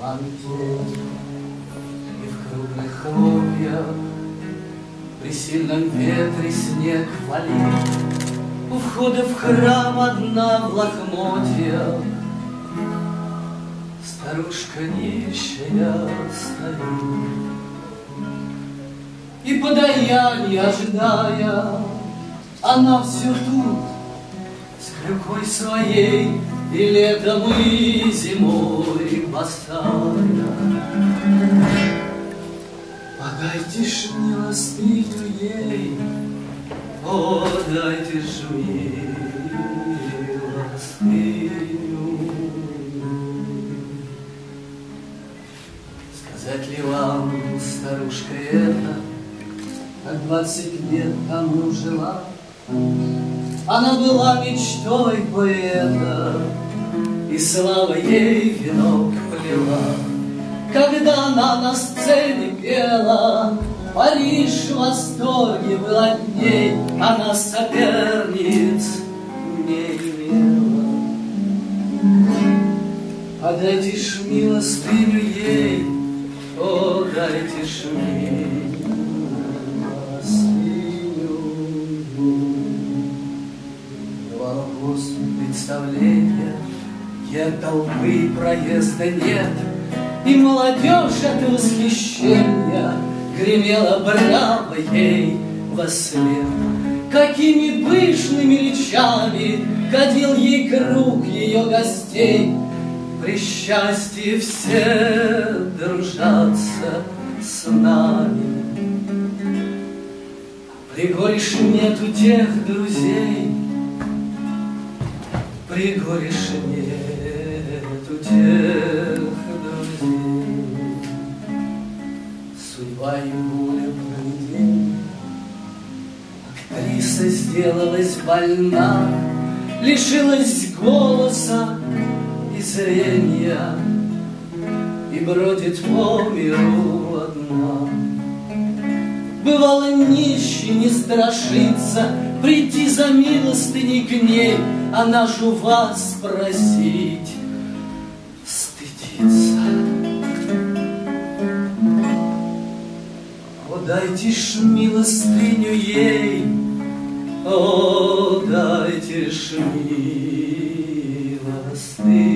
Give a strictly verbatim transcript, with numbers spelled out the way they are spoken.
манто, и в круглых хлопьях при сильном ветре снег валит. У входа в храм одна в лохмотьях старушка нищая стоит. И подаяние ожидая, она все тут с клюкой своей, и летом, и зимой босая. Подайте ж милостыню ей, о, дайте ж милостыню. Сказать ли вам, старушка эта, как двадцать лет тому жила? Она была мечтой поэта, и слава ей венок плела. Когда она на сцене пела, Париж в восторге был от ней, она соперниц не имела. Подайте ж милостыню ей, о, дайте ж милостыню. Бывало после представления, нет толпы, проезда нет, и молодежь от восхищения гремела браво ей вослед. Какими пышными речами кадил ей круг ее гостей. При счастье все дружатся с нами, при гореше нету тех друзей, при гореше нету тех друзей. Судьба и воля провидения, актриса сделалась больна, лишилась голоса и зрения, и бродит по миру одна. Бывало, нищий не страшится прийти за милостыней к ней, она ж у вас просить стыдится. О, дайте ж милостыню ей, о, дайте ж милостыню.